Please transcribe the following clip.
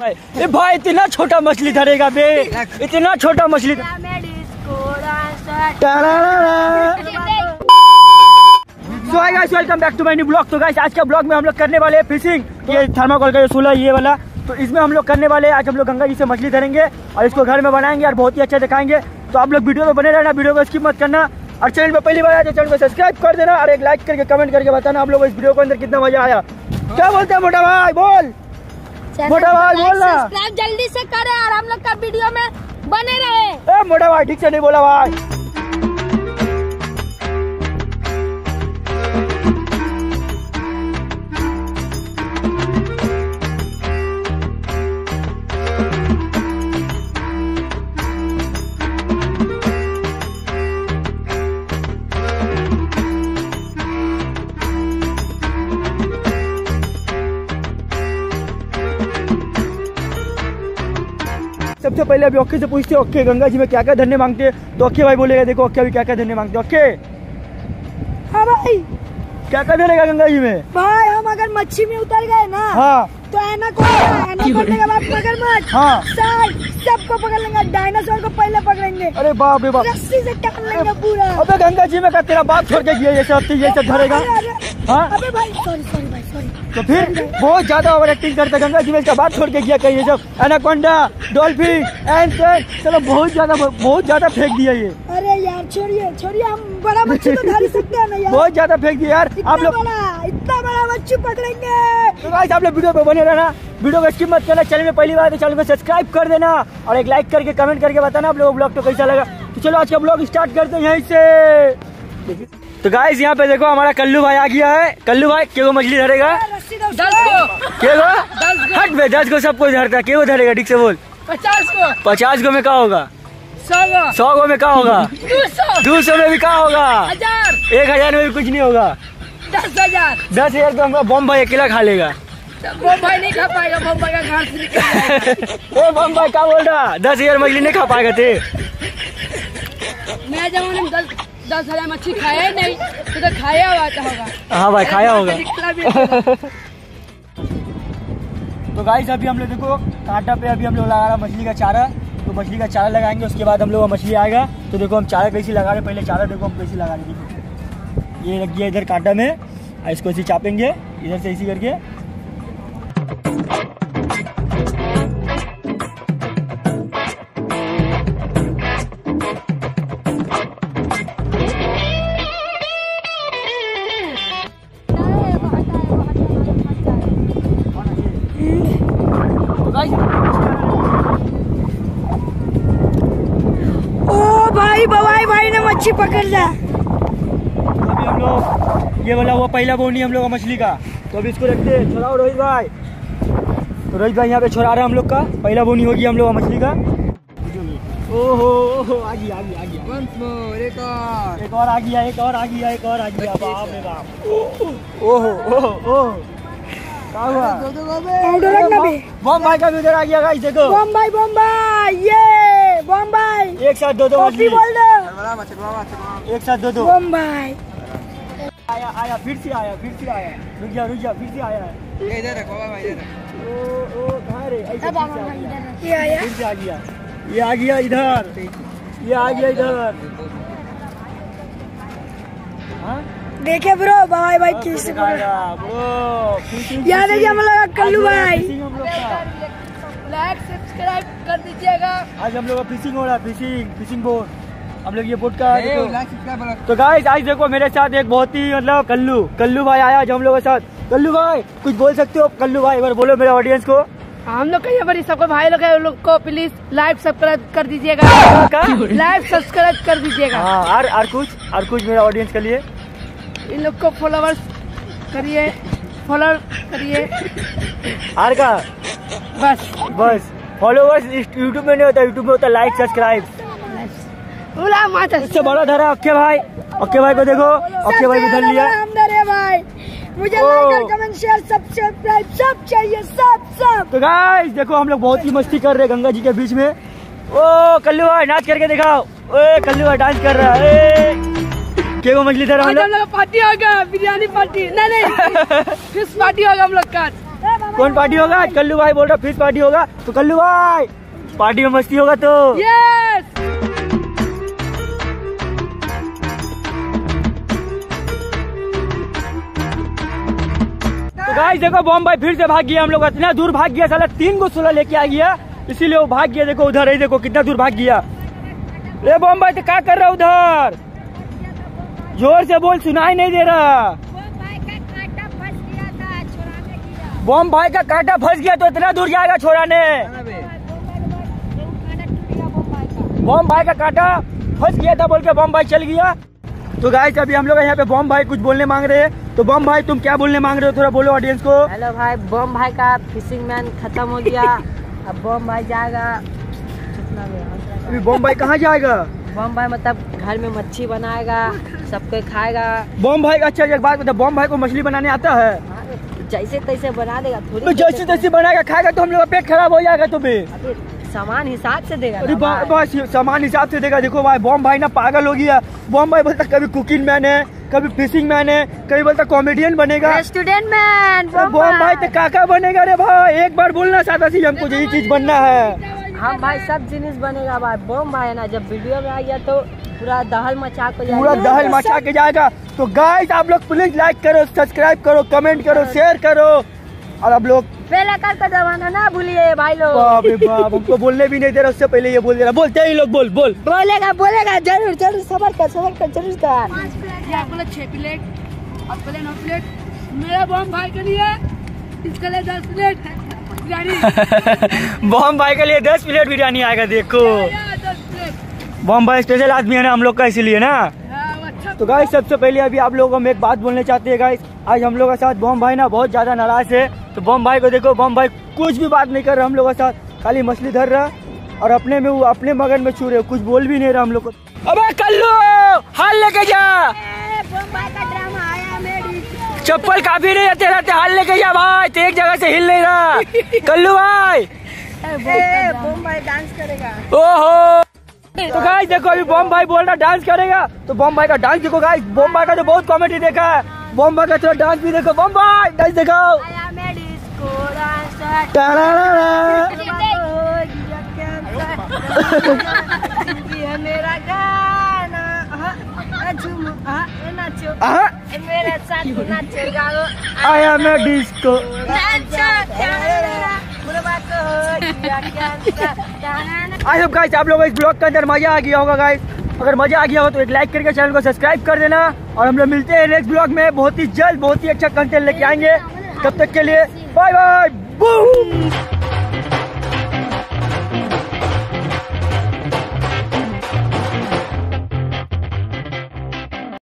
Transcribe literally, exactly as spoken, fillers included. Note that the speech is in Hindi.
ए भाई इतना छोटा मछली धरेगा बे, इतना छोटा मछली। So hi guys, welcome back to my new blog. तो गाइस आज का ब्लॉग में हम लोग करने वाले हैं फिशिंग। ये थर्माकोल का जो सोलह ये वाला, तो इसमें हम लोग करने वाले हैं। आज हम लोग गंगा जी से मछली धरेंगे और इसको घर में बनाएंगे और बहुत ही अच्छा दिखाएंगे। तो आप लोग वीडियो में बने रहना, वीडियो को स्किप मत करना। और चैनल पे पहली बार आए तो चैनल को सब्सक्राइब कर देना और एक लाइक करके कमेंट करके बताना आप लोग इस वीडियो के अंदर कितना मजा आया। क्या बोलते हैं मोटा भाई, बोल मोटा भाई, बोल ना जल्दी से करें और हम लोग का वीडियो में बने रहे। ए मोटा भाई ठीक से नहीं बोला भाई। सबसे पहले अभी ओके से पूछते हैं, ओके गंगा जी में क्या क्या धरने मांगते हैं। तो ओके भाई बोलेगा, देखो ओके अभी क्या क्या धरने मांगते हैं। ओके हाँ भाई, क्या क्या धरेगा गंगा जी में? भाई हम अगर मच्छी में उतर गए ना, हाँ तो एनाकोंडा के बाद मगरमच्छ, हाँ सार्क सबको पकड़ लेंगे। डायनासोर को पहले पकड़ेंगे, अरे बाप रे बाप, रस्सी से टांग लेंगे पूरा। अबे गंगा जी में का तेरा बाप छोड़ के गया ये सब ये सब धरेगा? हाँ अबे भाई सॉरी सॉरी भाई सॉरी। तो फिर बहुत ज्यादा ओवर एक्टिंग करता गंगा जी में, इसका बात छोड़ के गया कहीं ये सब एनाकोंडा, डॉल्फिन, एंटन, चलो बहुत ज्यादा बहुत ज्यादा फेंक दिया ये। अरे यार छोड़िए छोड़िए, हम बड़ा मच्छी तो धर ही सकते हैं ना यार। बहुत ज्यादा फेंक दिया यार आप लोग, इतना बड़ा मच्छी पकड़ेंगे। तो गाइस आप लोग वीडियो पे बने रहना, वीडियो को स्किप मत करना। चैनल में पहली बार तो चैनल को सब्सक्राइब कर देना और एक लाइक करके कमेंट करके बताना आप लोगों को ब्लॉग तो कैसा लगा। तो चलो आज का ब्लॉग स्टार्ट करते हैं यहीं से। तो गाइस यहाँ पे देखो हमारा कल्लू भाई आ गया है। कल्लू भाई के वो मछली धरेगा? दस को के वो हट बे, दस को सब कुछ धरता है, के वो धरेगा? ठीक से बोल। पचास को। पचास को में क्या होगा? सौ को। सौ को में क्या होगा? दो सौ। दो सौ में भी क्या होगा? हजार। एक हजार में भी कुछ नहीं होगा। दस हजार। दस हजार तो हमका बम भाई अकेला खा लेगा। बम भाई नहीं खा पाएगा, बम भाई का घर से निकल। ओ बम भाई क्या बोल रहा? दस हजार मछली नहीं खा पाएगा थे? मैं जब उन्हें दस दस हजार मच्छी खाया नहीं तो, तो खाया हुआ होगा। हाँ भाई खाया होगा। तो गाइस अभी हम लोग देखो कांटा पे अभी हम लोग लगा रहा मछली का चारा। तो मछली का चारा लगाएंगे, उसके बाद हम लोग मछली आएगा। तो देखो हम चारा कैसे लगा रहे, पहले चारा देखो हम कैसे लगा रहे। देखो ये लग गया इधर कांटा में, इसको ऐसे चापेंगे इधर से ऐसी करके। ओ भाई बवाई भाई ने मच्छी पकड़ लिया। अभी हम लोग ये वाला वो पहला बोनी हम लोग का मछली का, तो अभी इसको रखते हैं। छोड़ाओ रोहित भाई। तो रोहित भाई यहाँ पे छोड़ा रहा है हम लोग का पहला बोनी होगी हम लोग का मछली का। ओहो ओहो आ गया आ गया आ गया। एक और एक और आ गया एक और आ गया एक और आ गया। बाप रे बाप, ओहो ओहो ओहो क्या हुआ? बम भाई का भी उधर आ गया गाइस देखो। बम भाई बम भाई, ये बम भाई एक साथ दो दो मछली बोल दो। एक साथ दो दो। बम भाई आया आया फिर से आया फिर से आया। रुक जा रुक जा फिर से आया। इधर रखो भाई, इधर ओ ओ कहाँ रे? ऐसे फिर से आ गया। ये आया फिर से आ गया, ये आ गया इधर, ये आ गया इधर। हाँ देखे ब्रो भाई भाई किसी को याद है हम लोग कल्लू भाई। लाइक सब्सक्राइब कर दीजिएगा। आज हम लोग का फिशिंग हो रहा है, फिशिंग फिशिंग बोट हम लोग ये बोट का। तो गाइस आज देखो मेरे साथ एक बहुत ही मतलब कल्लू कल्लू भाई आया आज हम लोग के साथ। कल्लू भाई कुछ बोल सकते हो? कल्लू भाई एक बार बोलो मेरे ऑडियंस को। हम लोग कहीं पर सबको भाई लोग है, लोग को प्लीज लाइक सब्सक्राइब कर दीजिएगा। लाइक सब्सक्राइब कर दीजिएगा। हाँ और और कुछ और कुछ मेरे ऑडियंस के लिए इन लोग को फॉलोवर्स करिए, फॉलो करिए। आर का बस बस फॉलोवर्स यूट्यूब में नहीं होता, यूट्यूब में होता लाइक सब्सक्राइब। इससे बड़ा धरा अक्के भाई, अक्के भाई को देखो, अक्के भाई भी धर लिया। भाई मुझे लाइक कमेंट शेयर सब्सक्राइब सब चाहिए, सब सब। तो गाइस देखो हम लोग बहुत ही मस्ती कर रहे हैं गंगा जी के बीच में। ओ कल्लू भाई नाच करके दिखाओ। ओए कल्लू भाई डांस कर रहा है। क्या वो मछली धरा हम लोग? पार्टी होगा, बिरयानी पार्टी। नहीं नहीं फिश पार्टी होगा हम लोग का। कौन पार्टी होगा? कल्लू भाई बोल रहा फिश पार्टी होगा। तो कल्लू भाई पार्टी में मस्ती होगा तो यस। तो गाइस देखो बॉम्ब भाई फिर से भाग गया। हम लोग इतना दूर भाग गया, साला तीन गो सोलह लेके आ गया, इसीलिए वो भाग गया। देखो उधर है, देखो कितना दूर भाग गया। रे बॉम्ब भाई तो क्या कर रहा उधर? जोर से बोल, सुनाई नहीं दे रहा। बॉम्ब भाई का कांटा फंस गया तो इतना दूर जाएगा छोड़ाने। बॉम्ब भाई का कांटा फंस गया था बोल के बॉम्ब भाई चल गया। तो गाइस अभी हम लोग यहाँ पे बॉम्ब भाई कुछ बोलने मांग रहे हैं। तो बॉम्ब भाई तुम क्या बोलने मांग रहे हो, थोड़ा बोलो ऑडियंस को। हेलो भाई, बॉम्ब भाई का फिशिंग मैन खत्म हो गया, अब बॉम्ब भाई जाएगा। अभी बॉम्ब भाई कहाँ जाएगा? बॉम्ब भाई मतलब घर में मच्छी बनाएगा, सबको खाएगा। बॉम्ब भाई अच्छा एक बात बता, बॉम्ब भाई को मछली बनाने आता है? जैसे तैसे बना देगा, थोड़ी तो जैसे तैसे बनाएगा खाएगा तो हम लोग का पेट खराब हो जाएगा। तुम्हें सामान हिसाब से देगा अरे ना बस सामान हिसाब से देगा। देखो भाई बॉम्ब भाई ना पागल हो गया। बॉम्ब भाई बोलता कभी कुकिंग मैन है, कभी फिशिंग मैन है, कभी बोलता कॉमेडियन बनेगा, स्टूडेंट मैन। बॉम्ब भाई तो काका बनेगा। रे भाई एक बार बोलना चाहता थी हमको यही चीज बनना है। हम भाई सब जिनिस बनेगा भाई। बॉम्ब भाई है ना, जब वीडियो में आ गया तो पूरा दहल मचा के जाएगा, पूरा दहल मचा के जाएगा। तो गाइस आप लोग प्लीज लाइक करो, सब्सक्राइब करो, कमेंट करो, शेयर करो, और आप लोग बेल आइकन का दबाना ना भूलिए भाई लोग। बाप रे बाप, हमको बोलने भी नहीं दे रहा, उससे पहले ये बोल दे रहा। बोलते ही लोग बोल बोल बोलेगा बोलेगा जरूर जरूर, सबर कर सबर कर जरूर कर। आप बोले छह प्लेट, आप बोले नौ प्लेट, मेरा बॉम्ब भाई के लिए इसके लिए दस प्लेट बिरयानी। बॉम्ब भाई के लिए दस प्लेट बिरयानी आएगा। देखो बॉम्ब भाई स्पेशल आदमी है ना हम लोग का, इसीलिए ना। तो गाइस सबसे पहले अभी आप लोगों को हम एक बात बोलने चाहते हैं गाइस, आज हम लोग के साथ बॉम्ब भाई ना बहुत ज्यादा नाराज है। तो बॉम्ब भाई को देखो, बॉम्ब भाई कुछ भी बात नहीं कर रहा हम लोग के साथ, खाली मछली धर रहा और अपने में वो अपने मगन में छू रहे, कुछ बोल भी नहीं रहा हम लोग को। अबे कल्लू हाल लेके जा, बॉम्ब भाई का ड्रामा आया मेरी। चप्पल काफी नहीं रहते रहते, हाल लेके जा भाई, तो एक जगह से हिल नहीं रहा। कल्लू भाई बॉम्ब भाई डांस करेगा। ओहो तो गाइस देखो अभी बॉम्ब भाई बोल रहा डांस करेगा, तो बॉम्ब भाई का डांस देखो गाइस। बॉम्ब भाई का तो बहुत कॉमेडी देखा है, बॉम्ब भाई का थोड़ा डांस भी देखो। बॉम्ब भाई डांस दिखाओ। मेरा गाना नाचो मेरे साथ नाचेगा, आया मैं डिस्को। आई होप गाइस आप लोगों को इस ब्लॉग के अंदर मजा आ गया होगा गाइस। अगर मजा आ गया हो तो एक लाइक करके चैनल को सब्सक्राइब कर देना, और हम लोग मिलते हैं नेक्स्ट ब्लॉग में बहुत ही जल्द, बहुत ही अच्छा कंटेंट लेके आएंगे। तब तक के लिए बाय बाय बूम।